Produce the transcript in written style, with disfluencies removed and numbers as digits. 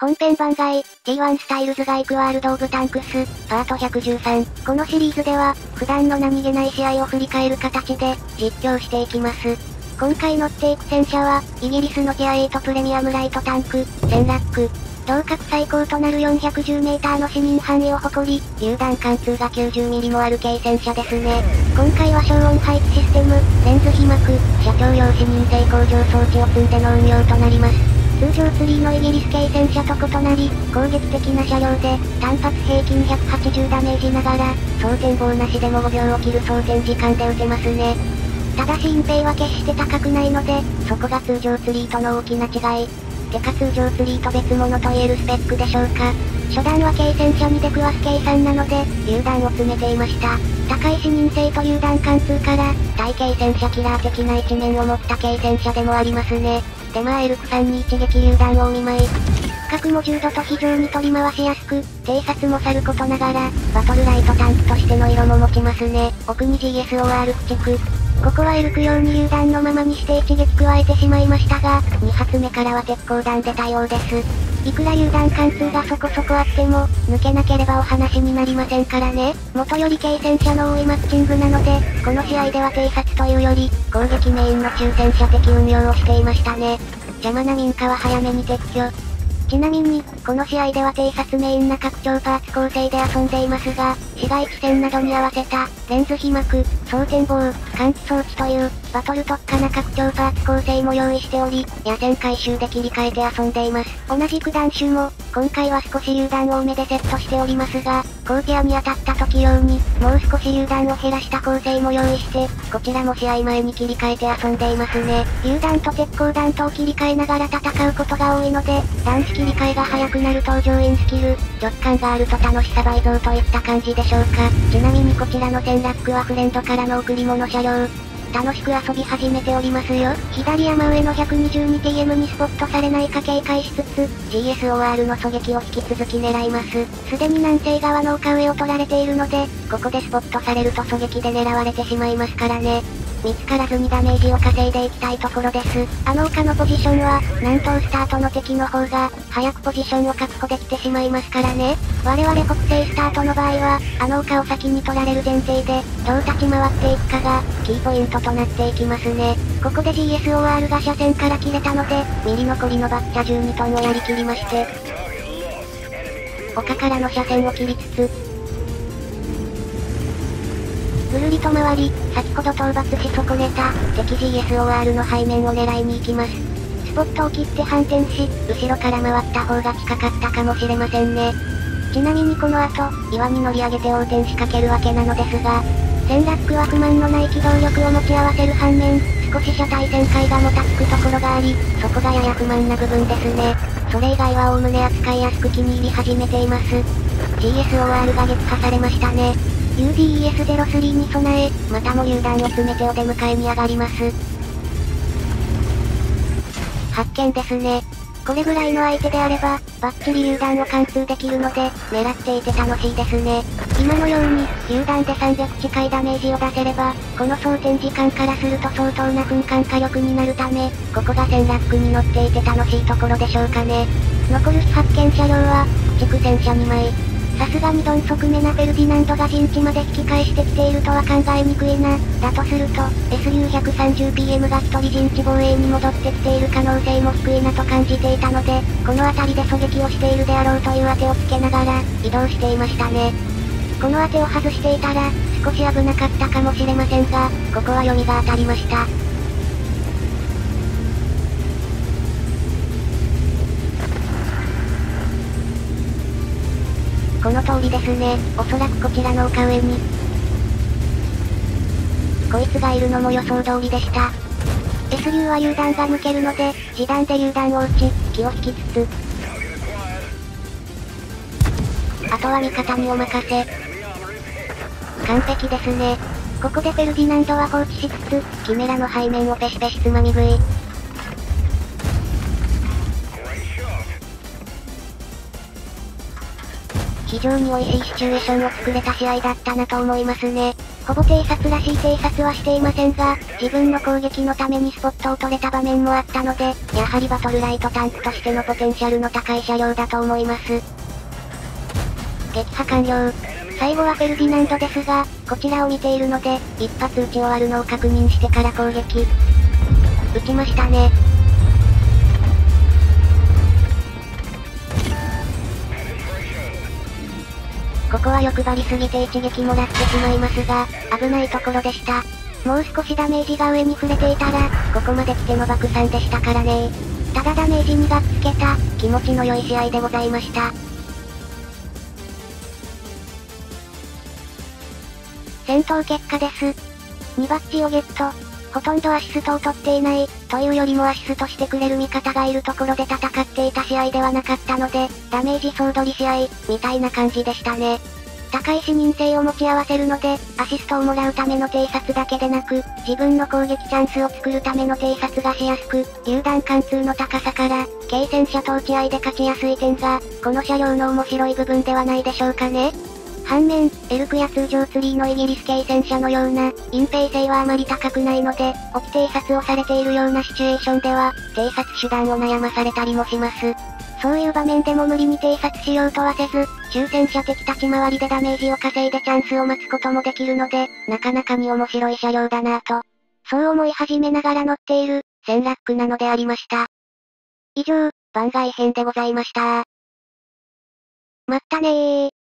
本編番外、T1 スタイルズが行くワールドオブタンクス、パート113。このシリーズでは、普段の何気ない試合を振り返る形で、実況していきます。今回乗っていく戦車は、イギリスのティア8プレミアムライトタンク、センラック。同格最高となる 410m の視認範囲を誇り、榴弾貫通が 90mm もある軽戦車ですね。今回は消音排気システム、レンズ被膜、車両用視認性向上装置を積んでの運用となります。通常3のイギリス軽戦車と異なり、攻撃的な車両で、単発平均180ダメージながら、装填棒なしでも5秒を切る装填時間で撃てますね。ただし隠蔽は決して高くないので、そこが通常3との大きな違い。てか通常3と別物と言えるスペックでしょうか。初段は軽戦車に出くわす計算なので、榴弾を詰めていました。高い視認性と榴弾貫通から、対軽戦車キラー的な一面を持った軽戦車でもありますね。でエルクさんに一撃榴弾をお見舞い。角も10度と非常に取り回しやすく、偵察もさることながら、バトルライトタンクとしての色も持ちますね。奥に GSOR 駆逐。ここはエルク用に榴弾のままにして一撃加えてしまいましたが、2発目からは鉄鋼弾で対応です。いくら榴弾貫通がそこそこあっても、抜けなければお話になりませんからね。元より軽戦車の多いマッチングなので、この試合では偵察というより、攻撃メインの中戦車的運用をしていましたね。邪魔な民家は早めに撤去。ちなみに、この試合では偵察メインな拡張パーツ構成で遊んでいますが、市街地戦などに合わせた、レンズ被膜、装填棒、感知装置という、バトル特化な拡張パーツ構成も用意しており、野戦回収で切り替えて遊んでいます。同じく弾種も、今回は少し榴弾多めでセットしておりますが、コーティアに当たった時用に、もう少し榴弾を減らした構成も用意して、こちらも試合前に切り替えて遊んでいますね。榴弾と鉄鋼弾とを切り替えながら戦うことが多いので、弾種切り替えが早くなる登場インスキル、直感があると楽しさ倍増といった感じでしょうか。ちなみにこちらのセンラックはフレンドからの贈り物車両。楽しく遊び始めておりますよ。左山上の 122TM にスポットされないか警戒しつつ、GSOR の狙撃を引き続き狙います。すでに南西側の丘上を取られているので、ここでスポットされると狙撃で狙われてしまいますからね。見つからずにダメージを稼いでいきたいところです。丘のポジションは、なんとスタートの敵の方が、早くポジションを確保できてしまいますからね。我々国勢スタートの場合は、丘を先に取られる前提で、どう立ち回っていくかが、キーポイントとなっていきますね。ここで GSOR が車線から切れたので、ミリ残りのバッチャ12トンをやりきりまして、丘からの車線を切りつつ、ぐるりと回り、先ほど討伐し損ねた、敵 GSOR の背面を狙いに行きます。スポットを切って反転し、後ろから回った方が近かったかもしれませんね。ちなみにこの後、岩に乗り上げて横転しかけるわけなのですが、センラックは不満のない機動力を持ち合わせる反面、少し車体旋回がもたつくところがあり、そこがやや不満な部分ですね。それ以外は概ね扱いやすく気に入り始めています。GSOR が撃破されましたね。UDES-03 に備え、またも榴弾を詰めてお出迎えに上がります。発見ですね。これぐらいの相手であれば、バッチリ榴弾を貫通できるので、狙っていて楽しいですね。今のように、榴弾で300近いダメージを出せれば、この装填時間からすると相当な噴火火力になるため、ここが戦ラックに乗っていて楽しいところでしょうかね。残る非発見車両は、駆逐戦車2枚。さすがに鈍足めなフェルディナンドが陣地まで引き返してきているとは考えにくいな。だとすると、SU130PM が一人陣地防衛に戻ってきている可能性も低いなと感じていたので、この辺りで狙撃をしているであろうという当てをつけながら、移動していましたね。この当てを外していたら、少し危なかったかもしれませんが、ここは読みが当たりました。この通りですね。おそらくこちらの丘上に。こいつがいるのも予想通りでした。SU は榴弾が抜けるので、自弾で榴弾を撃ち、気を引きつつ。あとは味方にお任せ。完璧ですね。ここでフェルディナンドは放置しつつ、キメラの背面をペシペシつまみ食い。非常に美味しいシチュエーションを作れた試合だったなと思いますね。 ほぼ偵察らしい偵察はしていませんが、自分の攻撃のためにスポットを取れた場面もあったので、やはりバトルライトタンクとしてのポテンシャルの高い車両だと思います。撃破完了。最後はフェルディナンドですが、こちらを見ているので、一発撃ち終わるのを確認してから攻撃。撃ちましたね。ここは欲張りすぎて一撃もらってしまいますが、危ないところでした。もう少しダメージが上に触れていたら、ここまで来ての爆散でしたからね。ただダメージにがっつけた、気持ちの良い試合でございました。戦闘結果です。2バッジをゲット。ほとんどアシストを取っていない、というよりもアシストしてくれる味方がいるところで戦っていた試合ではなかったので、ダメージ総取り試合、みたいな感じでしたね。高い視認性を持ち合わせるので、アシストをもらうための偵察だけでなく、自分の攻撃チャンスを作るための偵察がしやすく、榴弾貫通の高さから、軽戦車と撃ち合いで勝ちやすい点が、この車両の面白い部分ではないでしょうかね。反面、エルクや通常ツリーのイギリス軽戦車のような、隠蔽性はあまり高くないので、置き偵察をされているようなシチュエーションでは、偵察手段を悩まされたりもします。そういう場面でも無理に偵察しようとはせず、中戦車敵立ち回りでダメージを稼いでチャンスを待つこともできるので、なかなかに面白い車両だなぁと。そう思い始めながら乗っている、戦ラックなのでありました。以上、番外編でございました。まったねー。